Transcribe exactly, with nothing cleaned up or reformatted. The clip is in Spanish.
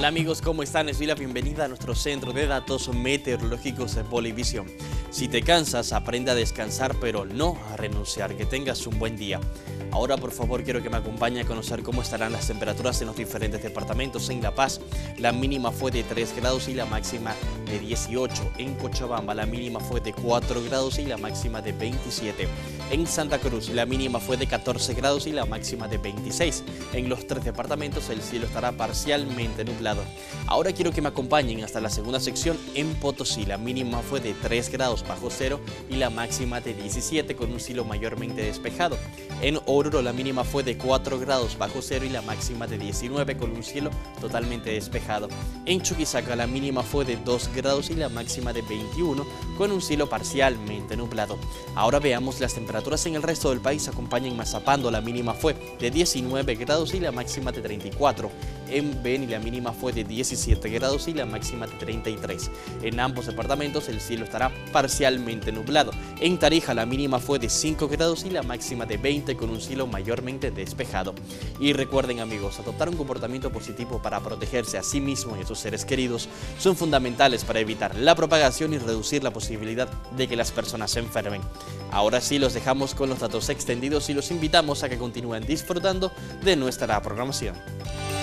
Hola amigos, ¿cómo están? Les doy la bienvenida a nuestro centro de datos meteorológicos de Bolivisión. Si te cansas, aprende a descansar, pero no a renunciar. Que tengas un buen día. Ahora, por favor, quiero que me acompañe a conocer cómo estarán las temperaturas en los diferentes departamentos. En La Paz, la mínima fue de tres grados y la máxima de dieciocho. En Cochabamba, la mínima fue de cuatro grados y la máxima de veintisiete. En Santa Cruz, la mínima fue de catorce grados y la máxima de veintiséis. En los tres departamentos, el cielo estará parcialmente nublado. Ahora quiero que me acompañen hasta la segunda sección. En Potosí, la mínima fue de tres grados bajo cero y la máxima de diecisiete, con un cielo mayormente despejado. En Oruro, la mínima fue de cuatro grados bajo cero y la máxima de diecinueve, con un cielo totalmente despejado. En Chuquisaca, la mínima fue de dos grados y la máxima de veintiuno, con un cielo parcialmente nublado. Ahora veamos las temperaturas en el resto del país. Acompañen Mazapando, la mínima fue de diecinueve grados y la máxima de treinta y cuatro. En Beni, la mínima fue de diecisiete grados y la máxima de treinta y tres. En ambos departamentos el cielo estará parcialmente nublado. En Tarija, la mínima fue de cinco grados y la máxima de veinte, con un cielo mayormente despejado. Y recuerden amigos, adoptar un comportamiento positivo para protegerse a sí mismo y a sus seres queridos son fundamentales para evitar la propagación y reducir la posibilidad de que las personas se enfermen. Ahora sí, los dejamos con los datos extendidos y los invitamos a que continúen disfrutando de nuestra programación.